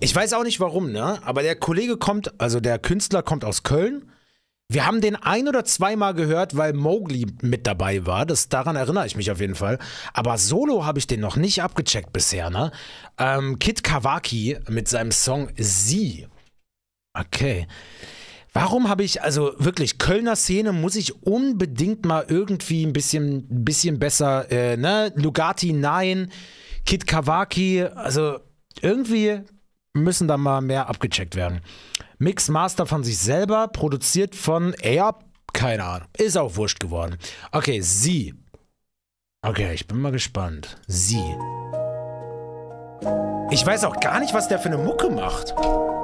Ich weiß auch nicht warum, ne? Aber der Kollege kommt, also der Künstler kommt aus Köln. Wir haben den ein- oder zweimal gehört, weil Mowgli mit dabei war. Daran erinnere ich mich auf jeden Fall. Aber solo habe ich den noch nicht abgecheckt bisher, ne? Kid Kawaki mit seinem Song Sie. Okay. Warum habe ich, also wirklich, Kölner Szene muss ich unbedingt mal irgendwie ein bisschen besser, ne? Lugatti, nein. Kid Kawaki, also irgendwie müssen da mal mehr abgecheckt werden. Mix Master von sich selber, produziert von keine Ahnung, ist auch wurscht geworden. Okay, Sie. Okay, ich bin mal gespannt. Sie. Ich weiß auch gar nicht, was der für eine Mucke macht.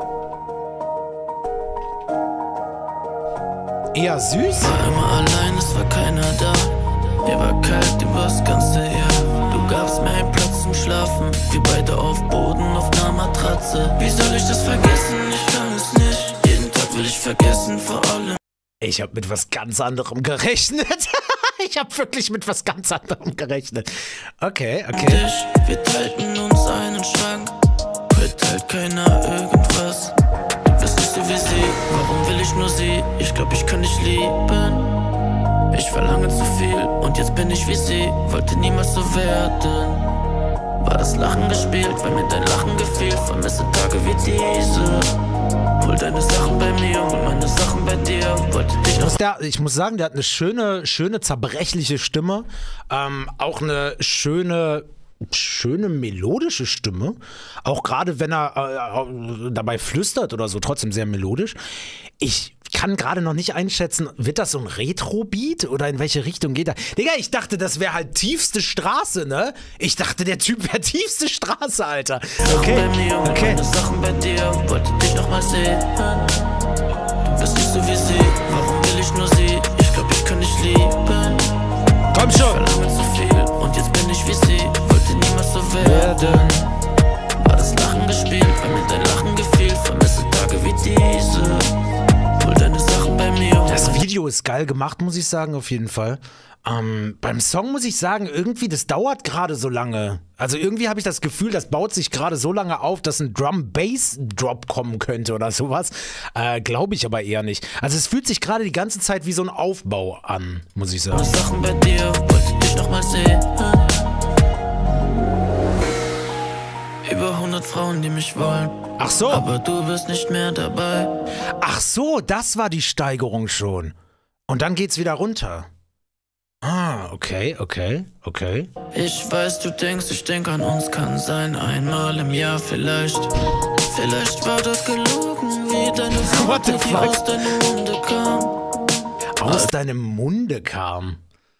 Eher süß? War immer allein, es war keiner da. Mir war kalt übers ganze Jahr. Du gabst mir einen Platz zum Schlafen. Wir beide auf Boden, auf einer Matratze. Wie soll ich das vergessen? Ich kann es nicht. Jeden Tag will ich vergessen, vor allem. Ich habe mit was ganz anderem gerechnet. Ich habe wirklich mit was ganz anderem gerechnet. Okay. Wir teilten uns einen Schrank. Heute teilt keiner irgendwas. Du bist nicht so wie sie. Warum will ich nur sie? Ich glaub, ich kann dich lieben. Ich verlange zu viel und jetzt bin ich wie sie. Wollte niemals so werden. War das Lachen gespielt, weil mir dein Lachen gefiel. Vermisse Tage wie diese. Hol deine Sachen bei mir und meine Sachen bei dir. Wollte dich noch. Ich muss sagen, der hat eine schöne zerbrechliche Stimme. Auch eine schöne melodische Stimme. Auch gerade wenn er dabei flüstert oder so, trotzdem sehr melodisch. Ich kann gerade noch nicht einschätzen, wird das so ein Retro-Beat oder in welche Richtung geht er? Digga, ich dachte, das wäre halt tiefste Straße, ne? Ich dachte, der Typ wäre tiefste Straße, Alter. Okay. Bei mir und meine Sachen bei dir. Wollte dich noch mal sehen. Du bist nicht so wie sie. Warum will ich nur sie? Ich glaub, ich kann dich lieben. Komm schon. Ich verlange zu viel und jetzt bin ich wie sie. Wollte niemals so werden. War das Lachen gespielt, weil mir dein Lachen gefiel. Vermisse Tage wie diese. Hol deine Sachen bei mir. Das Video ist geil gemacht, muss ich sagen, auf jeden Fall. Beim Song muss ich sagen, irgendwie, das dauert gerade so lange. Also irgendwie habe ich das Gefühl, das baut sich gerade so lange auf, dass ein Drum-Bass-Drop kommen könnte oder sowas. Glaube ich aber eher nicht. Also es fühlt sich gerade die ganze Zeit wie so ein Aufbau an, muss ich sagen. Sachen bei dir, wollte dich noch mal sehen. Über 100 Frauen, die mich wollen. Ach so. Aber du bist nicht mehr dabei. Ach so, das war die Steigerung schon. Und dann geht's wieder runter. Ah, okay. Ich weiß, du denkst, ich denk an uns, kann sein, einmal im Jahr vielleicht. Vielleicht war das gelogen, wie deine Worte, die aus deinem Munde kam. Aus deinem Munde kam.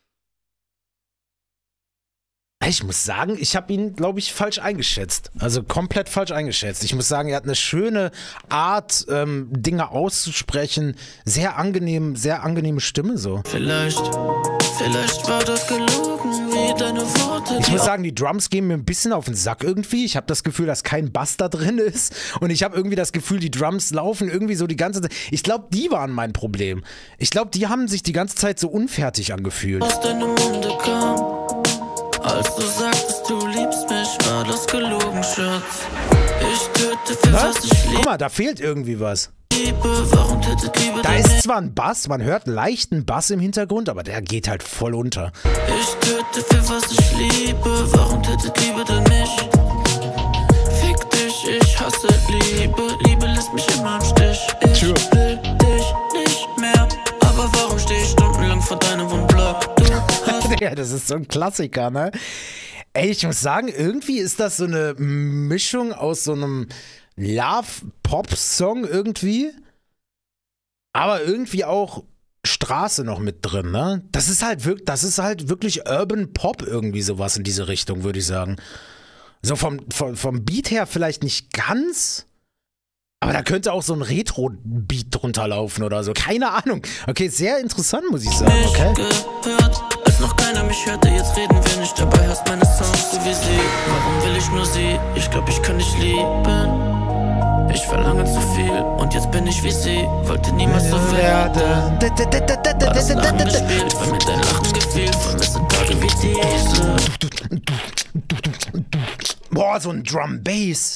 Ich muss sagen, ich habe ihn, glaube ich, falsch eingeschätzt. Also komplett falsch eingeschätzt. Ich muss sagen, er hat eine schöne Art, Dinge auszusprechen. Sehr angenehme Stimme so. Vielleicht war das gelogen, wie deine Worte. Ich muss sagen, die Drums gehen mir ein bisschen auf den Sack irgendwie. Ich habe das Gefühl, dass kein Bass da drin ist. Und ich habe irgendwie das Gefühl, die Drums laufen irgendwie so die ganze Zeit. Ich glaube, die waren mein Problem. Ich glaube, die haben sich die ganze Zeit so unfertig angefühlt. Aus deinem Munde kam. Als du sagtest, du liebst mich, war das gelogen, Schatz. Ich töte für was ich liebe. Guck mal, da fehlt irgendwie was. Warum tötet Liebe Da ist zwar ein Bass, man hört leichten Bass im Hintergrund, aber der geht halt voll unter. Ich töte für was ich liebe. Warum tötet Liebe denn mich? Fick dich, ich hasse Liebe. Liebe lässt mich immer im Stich. Ich will dich nicht mehr. Aber warum steh ich stundenlang vor deinem Wohnblock? Du hast Ja, das ist so ein Klassiker, ne? Ey, ich muss sagen, irgendwie ist das so eine Mischung aus so einem Love-Pop-Song irgendwie, aber irgendwie auch Straße noch mit drin, ne? Das ist halt wirklich Urban Pop irgendwie sowas in diese Richtung, würde ich sagen. So vom Beat her vielleicht nicht ganz, aber da könnte auch so ein Retro-Beat drunter laufen oder so. Keine Ahnung. Okay, sehr interessant, muss ich sagen, okay? gehört, als noch keiner mich hörte. Jetzt reden wir nicht, dabei hörst meine Songs so wie sie. Warum will ich nur sie? Ich glaub, ich kann dich lieben. Ich verlange zu viel und jetzt bin ich wie sie. Wollte niemals so werden. War das Lachen gespielt, weil mir dein Lachen gefiel. Vermisse Tage wie diese. Boah, so ein Drum-Bass.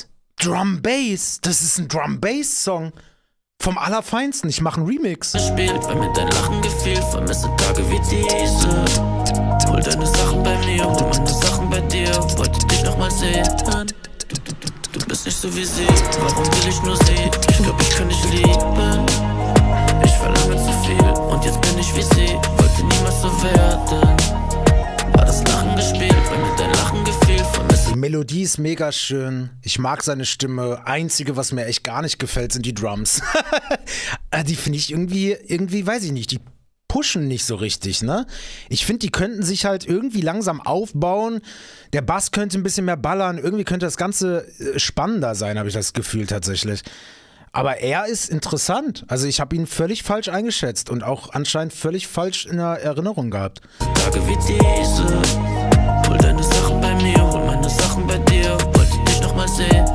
Drum Bass. Das ist ein Drum Bass Song. Vom Allerfeinsten. Ich mache einen Remix. Gespielt, weil mir dein Lachen gefiel. Vermisse Tage wie diese. Hol deine Sachen bei mir, hol meine Sachen bei dir. Wollte dich nochmal sehen. Du bist nicht so wie sie. Warum will ich nur sie? Ich glaub, ich kann dich lieben. Ich verlange zu viel und jetzt bin ich wie sie. Wollte niemals so werden. War das Lachen gespielt, weil mir dein Lachen gefiel. Vermisse Die Melodie ist mega schön. Ich mag seine Stimme. Einzige, was mir echt gar nicht gefällt, sind die Drums. Die finde ich irgendwie, weiß ich nicht, die pushen nicht so richtig, ne? Ich finde, die könnten sich halt irgendwie langsam aufbauen. Der Bass könnte ein bisschen mehr ballern. Irgendwie könnte das Ganze spannender sein, habe ich das Gefühl tatsächlich. Aber er ist interessant. Also ich habe ihn völlig falsch eingeschätzt und auch anscheinend völlig falsch in der Erinnerung gehabt. Tage wie diese. Hol deine Sachen bei mir, hol meine Sachen bei dir. Wollte dich nochmal sehen.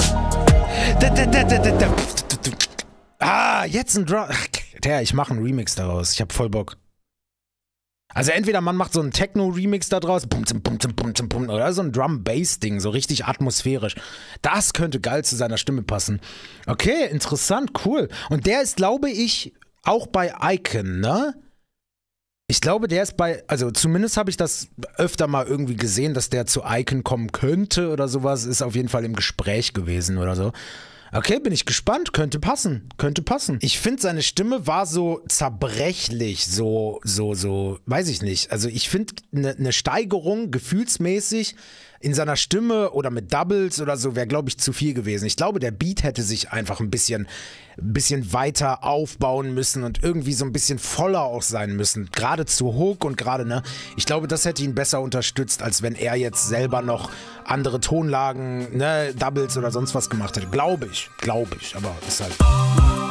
Jetzt ein Drum. Ich mache einen Remix daraus. Ich habe voll Bock. Also entweder man macht so einen Techno-Remix da draus, oder so ein Drum-Bass-Ding, so richtig atmosphärisch. Das könnte geil zu seiner Stimme passen. Okay, interessant, cool. Und der ist, glaube ich, auch bei Icon, ne? Ich glaube, der ist also zumindest habe ich das öfter mal irgendwie gesehen, dass der zu Icon kommen könnte oder sowas. Ist auf jeden Fall im Gespräch gewesen oder so. Okay, bin ich gespannt. Könnte passen. Ich finde, seine Stimme war so zerbrechlich, so, weiß ich nicht. Also ich finde, eine Steigerung gefühlsmäßig in seiner Stimme oder mit Doubles oder so wäre, glaube ich, zu viel gewesen. Ich glaube, der Beat hätte sich einfach ein bisschen weiter aufbauen müssen und irgendwie so ein bisschen voller auch sein müssen. Gerade zu Hook und gerade, ne? Ich glaube, das hätte ihn besser unterstützt, als wenn er jetzt selber noch andere Tonlagen, ne, Doubles oder sonst was gemacht hätte. Glaube ich. Aber ist halt...